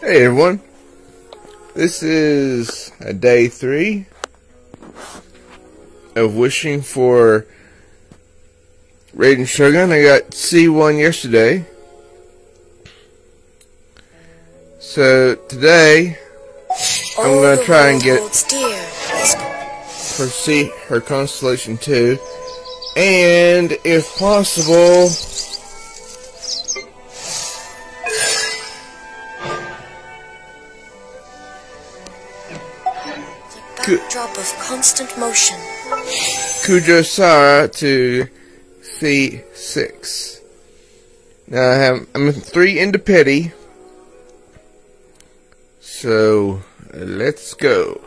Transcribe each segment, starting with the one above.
Hey everyone, this is day 3 of wishing for Raiden Shogun. I got C1 yesterday. So today I'm going to try and get her Constellation 2, and if possible drop of constant motion. Kujou Sara to C6. Now I'm 3 into pity. So let's go.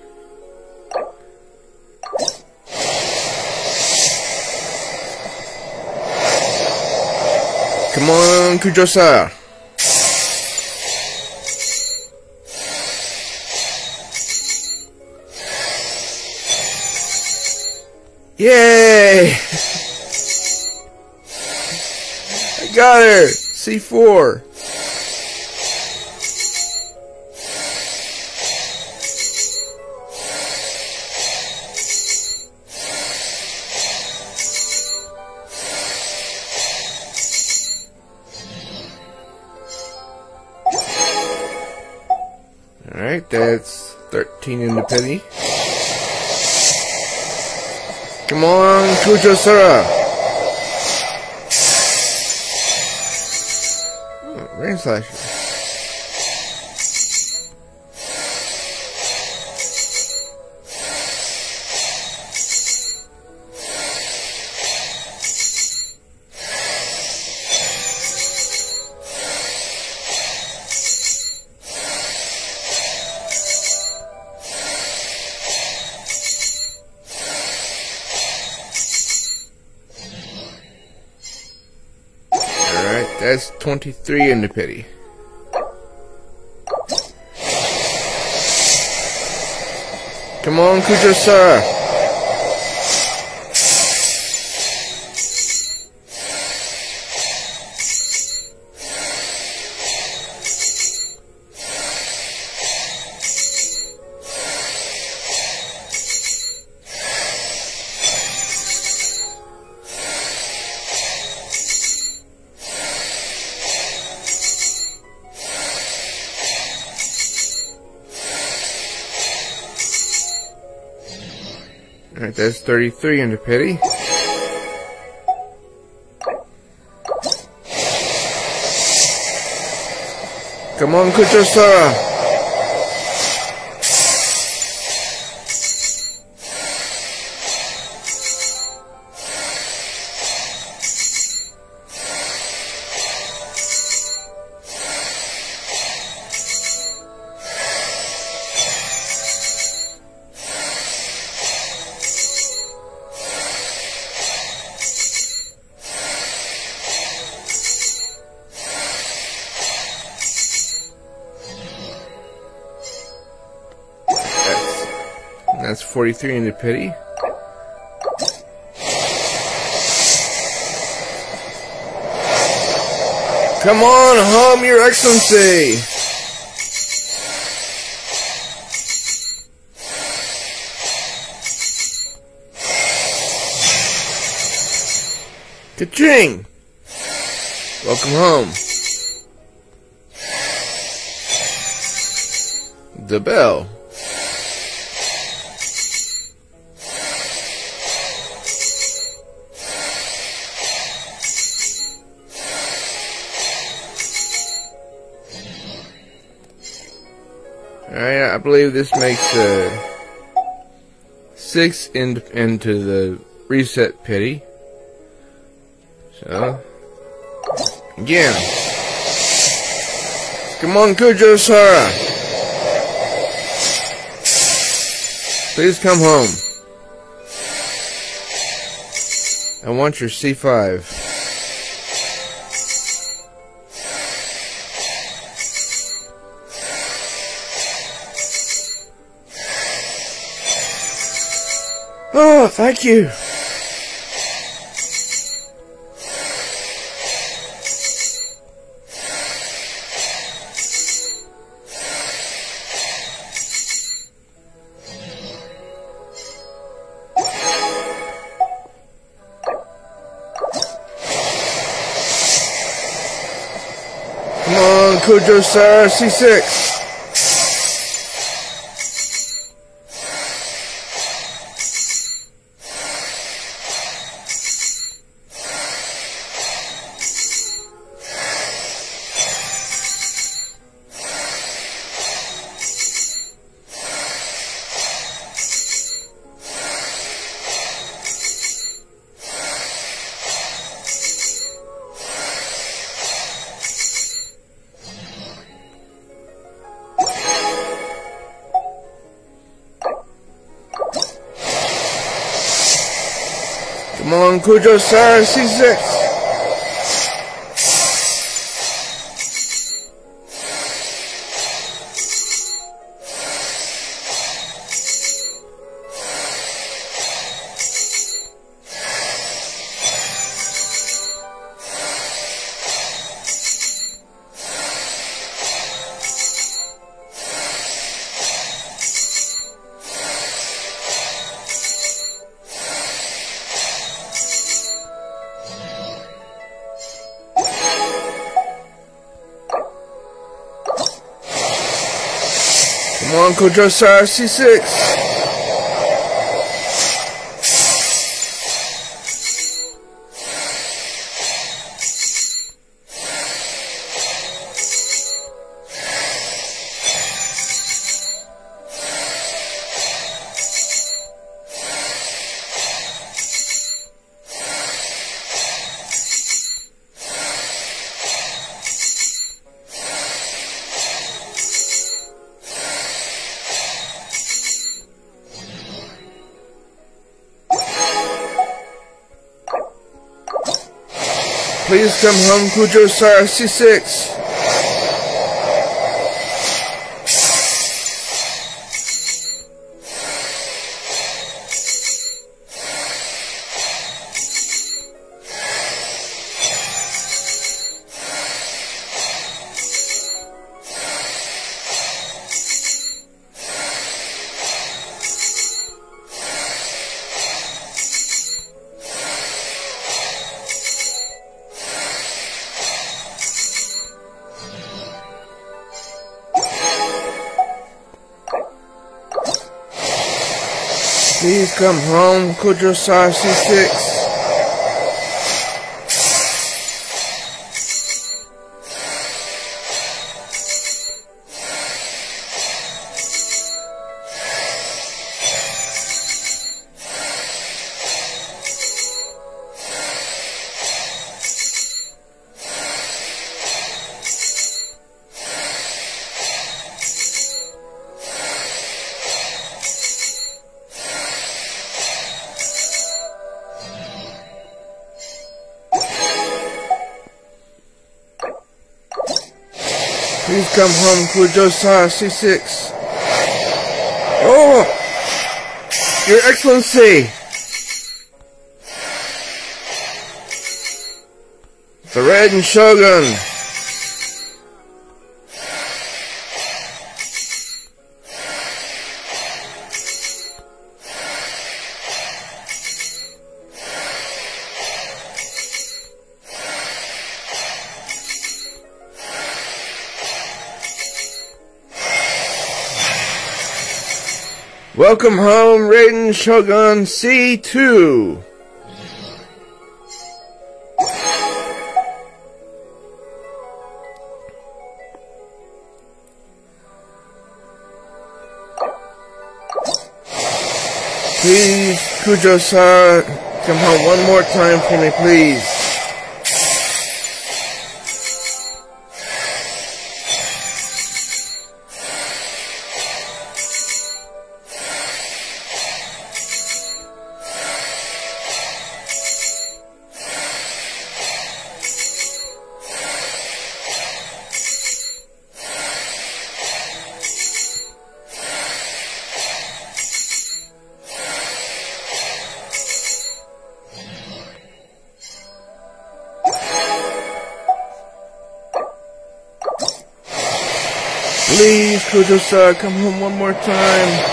Come on, Kujou Sara. Yay! I got her! C4. Alright, that's 13 in the penny. Come on, Kujou Sara! Oh, rain slasher. That's 23 in the pity. Come on, Kujou Sara. Alright, that's 33 in the pity. Come on, Kujou Sara. That's 43 in the pity. Come on, home, Your Excellency! Ka-ching! Welcome home. The bell. Alright, I believe this makes 6 into the reset pity. So, again. Come on, Kujou Sara. Please come home. I want your C5. Oh, thank you. Come on, Kujou, Sara, C6. Come on, Kujou, Sara, C6. Come on, Kujou, Sara, C6. Please come home, Kujou, Sara, C6. Please come home, Kujou, Sara, C6. Please come home, Kujou, Sara, C6. Oh! Your Excellency! The Raiden Shogun! Welcome home, Raiden Shogun C2. Please, Kujou, Sara, come home one more time for me, please. Please, Kujou, Sara, come home one more time.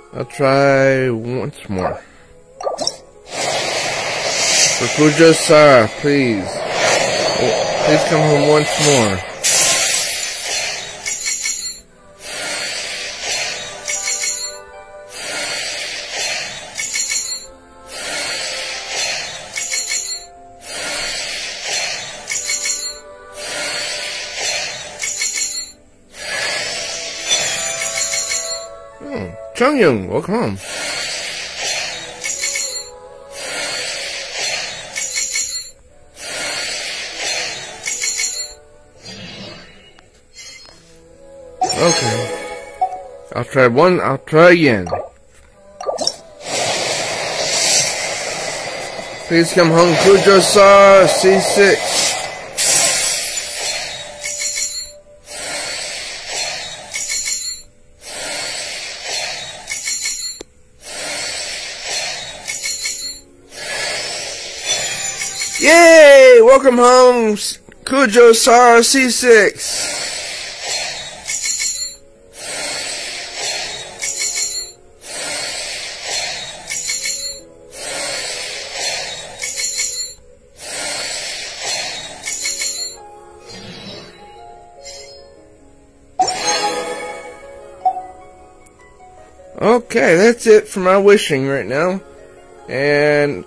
I'll try once more. For Kujou Sara, please. Oh, please come home once more. Oh, Chongyun, welcome home. Okay. I'll try again. Please come home, Kujou Sara, C6. Yay! Welcome home, Kujou Sara, C6. Okay, that's it for my wishing right now, and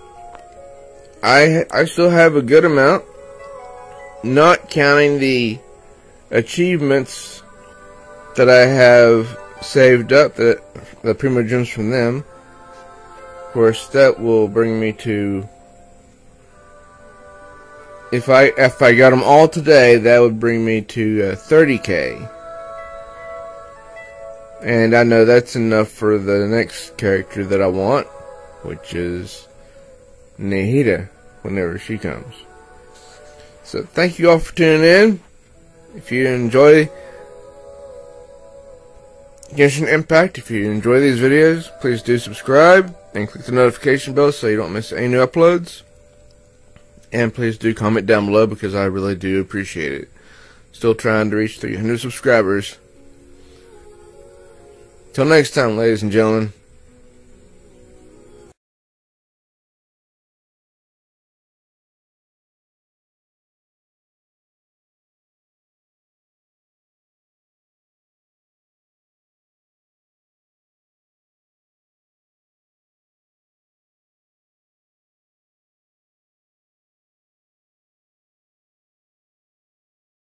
I still have a good amount, not counting the achievements that I have saved up, the Primo Gems from them. Of course, that will bring me to, if I got them all today, that would bring me to 30k. And I know that's enough for the next character that I want, which is Nahida, whenever she comes. So thank you all for tuning in. If you enjoy Genshin Impact, if you enjoy these videos, please do subscribe and click the notification bell so you don't miss any new uploads. And please do comment down below because I really do appreciate it. Still trying to reach 300 subscribers. Till next time, ladies and gentlemen.